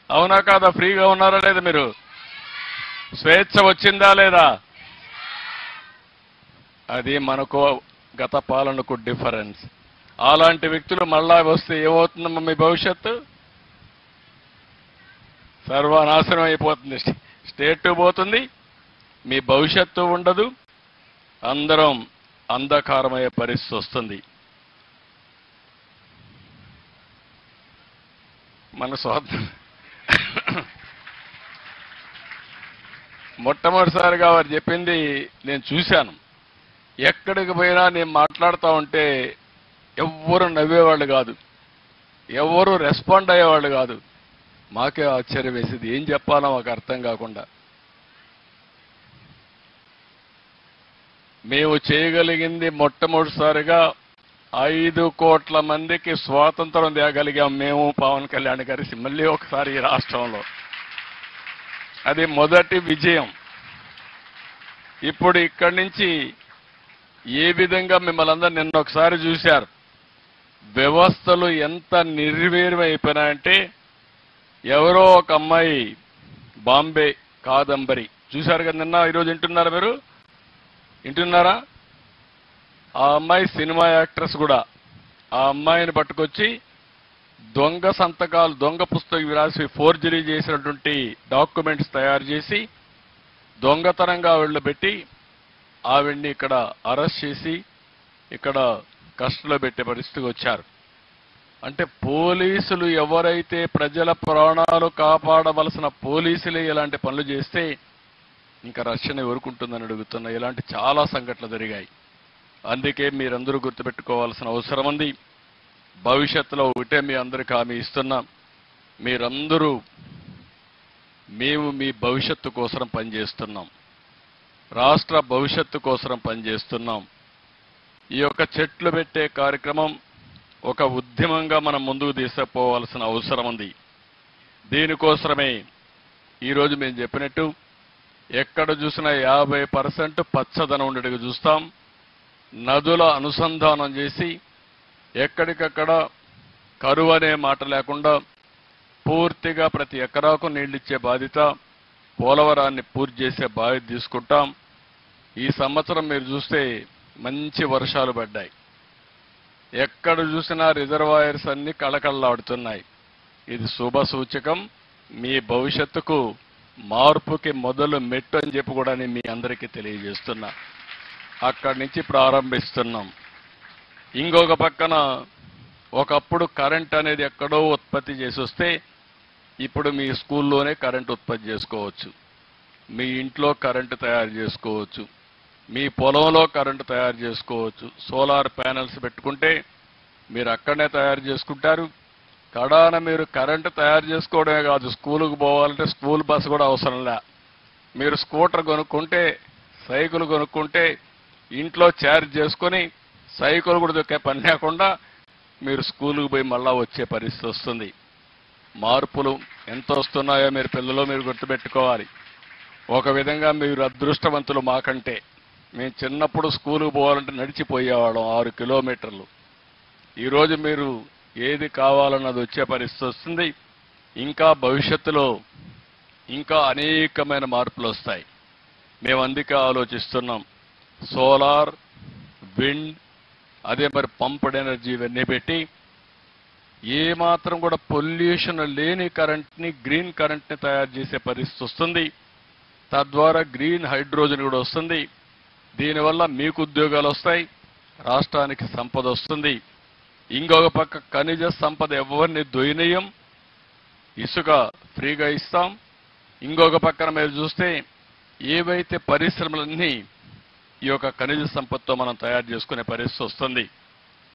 అవునా కాదా? ఫ్రీగా ఉన్నారా లేదా? మీరు స్వేచ్ఛ వచ్చిందా లేదా? అది మనకు గత పాలనకు డిఫరెన్స్. అలాంటి వ్యక్తులు మళ్ళా వస్తే ఏమవుతుందమ్మా? మీ భవిష్యత్తు సర్వనాశనం అయిపోతుంది. స్టేట్ పోతుంది, మీ భవిష్యత్తు ఉండదు, అందరం అంధకారమయ్యే పరిస్థితి వస్తుంది. మన స్వార్థం మొట్టమొదటిసారిగా వారు చెప్పింది నేను చూశాను. ఎక్కడికి పోయినా నేను మాట్లాడుతూ ఉంటే ఎవ్వరు నవ్వేవాళ్ళు కాదు, ఎవ్వరు రెస్పాండ్ అయ్యేవాళ్ళు కాదు. మాకే ఆశ్చర్యం వేసేది, ఏం చెప్పాలో మాకు అర్థం కాకుండా. మేము చేయగలిగింది మొట్టమొదటిసారిగా 5 కోట్ల మందికి స్వాతంత్రం తేగలిగాం మేము, పవన్ కళ్యాణ్ గారి మళ్ళీ ఒకసారి ఈ రాష్ట్రంలో. అది మొదటి విజయం. ఇప్పుడు ఇక్కడి నుంచి ఏ విధంగా మిమ్మల్ని అందరూ నిన్న ఒకసారి చూశారు, వ్యవస్థలు ఎంత నిర్వీర్యం అయిపోయినాయంటే, ఎవరో ఒక అమ్మాయి బాంబే కాదంబరి చూశారు కదా నిన్న, ఈరోజు వింటున్నారా మీరు? వింటున్నారా? ఆ అమ్మాయి సినిమా యాక్ట్రెస్ కూడా. ఆ అమ్మాయిని పట్టుకొచ్చి దొంగ సంతకాలు, దొంగ పుస్తకం రాసి ఫోర్జరీ చేసినటువంటి డాక్యుమెంట్స్ తయారు చేసి దొంగతనంగా ఆవిడలో పెట్టి ఆవిడ్ని ఇక్కడ అరెస్ట్ చేసి ఇక్కడ కస్టడీలో పెట్టే పరిస్థితికి వచ్చారు. అంటే పోలీసులు ఎవరైతే ప్రజల ప్రాణాలు కాపాడవలసిన పోలీసులే ఇలాంటి పనులు చేస్తే ఇంకా రక్షణ ఎవరుకుంటుందని అడుగుతున్నా. ఇలాంటి చాలా సంఘటనలు జరిగాయి. అందుకే మీరందరూ గుర్తుపెట్టుకోవాల్సిన అవసరం ఉంది. భవిష్యత్తులో ఒకటే మీ అందరికీ హామీ ఇస్తున్నాం, మీరందరూ మేము మీ భవిష్యత్తు కోసం పనిచేస్తున్నాం, రాష్ట్ర భవిష్యత్తు కోసం పనిచేస్తున్నాం. ఈ యొక్క చెట్లు పెట్టే కార్యక్రమం ఒక ఉద్యమంగా మనం ముందుకు తీసుకుపోవాల్సిన అవసరం ఉంది. దీనికోసమే ఈరోజు మేము చెప్పినట్టు ఎక్కడ చూసినా 50% పచ్చదనం ఉండేట్టుగా చూస్తాం. నదుల అనుసంధానం చేసి ఎక్కడికక్కడ కరువు అనే మాట లేకుండా పూర్తిగా ప్రతి ఎకరాకు నీళ్లిచ్చే బాధ్యత, పోలవరాన్ని పూర్తి చేసే బాధ్యత తీసుకుంటాం. ఈ సంవత్సరం మీరు చూస్తే మంచి వర్షాలు పడ్డాయి. ఎక్కడ చూసినా రిజర్వాయర్స్ అన్ని కళకళలాడుతున్నాయి. ఇది శుభ సూచకం. మీ భవిష్యత్తుకు మార్పుకి మొదలు మెట్టు అని చెప్పి కూడా నేను మీ అందరికీ తెలియజేస్తున్నా. అక్కడి నుంచి ప్రారంభిస్తున్నాం. ఇంకొక పక్కన ఒకప్పుడు కరెంట్ అనేది ఎక్కడో ఉత్పత్తి చేసి వస్తే ఇప్పుడు మీ స్కూల్లోనే కరెంట్ ఉత్పత్తి చేసుకోవచ్చు, మీ ఇంట్లో కరెంటు తయారు చేసుకోవచ్చు, మీ పొలంలో కరెంటు తయారు చేసుకోవచ్చు. సోలార్ ప్యానెల్స్ పెట్టుకుంటే మీరు అక్కడనే తయారు చేసుకుంటారు. కడాన మీరు కరెంటు తయారు చేసుకోవడమే కాదు, స్కూలుకు పోవాలంటే స్కూల్ బస్సు కూడా అవసరంలే. మీరు స్కూటర్ కొనుక్కుంటే, సైకిల్ కొనుక్కుంటే ఇంట్లో ఛార్జ్ చేసుకొని సైకిల్ కూడా దొక్కే పని లేకుండా మీరు స్కూలుకు పోయి మళ్ళా వచ్చే పరిస్థితి వస్తుంది. మార్పులు ఎంత వస్తున్నాయో మీరు పిల్లలు మీరు గుర్తుపెట్టుకోవాలి. ఒక విధంగా మీరు అదృష్టవంతులు మాకంటే. మేము చిన్నప్పుడు స్కూలుకు పోవాలంటే నడిచిపోయేవాళ్ళం 6 కిలోమీటర్లు. ఈరోజు మీరు ఏది కావాలన్నది వచ్చే పరిస్థితి వస్తుంది. ఇంకా భవిష్యత్తులో ఇంకా అనేకమైన మార్పులు వస్తాయి. మేము అందుకే ఆలోచిస్తున్నాం. సోలార్, విండ్, అదే మరి పంప్డ్ ఎనర్జీ ఇవన్నీ పెట్టి ఏమాత్రం కూడా పొల్యూషన్ లేని కరెంట్ని, గ్రీన్ కరెంట్ని తయారు చేసే పరిస్థితి వస్తుంది. తద్వారా గ్రీన్ హైడ్రోజన్ కూడా వస్తుంది. దీనివల్ల మీకు ఉద్యోగాలు వస్తాయి, రాష్ట్రానికి సంపద వస్తుంది. ఇంకొక పక్క ఖనిజ సంపద ఎవరిని దొయినయం, ఇసుక ఫ్రీగా ఇస్తాం. ఇంకొక పక్కన మీరు చూస్తే ఏవైతే పరిశ్రమలన్నీ ఈ యొక్క ఖనిజ సంపదతో మనం తయారు చేసుకునే పరిస్థితి వస్తుంది.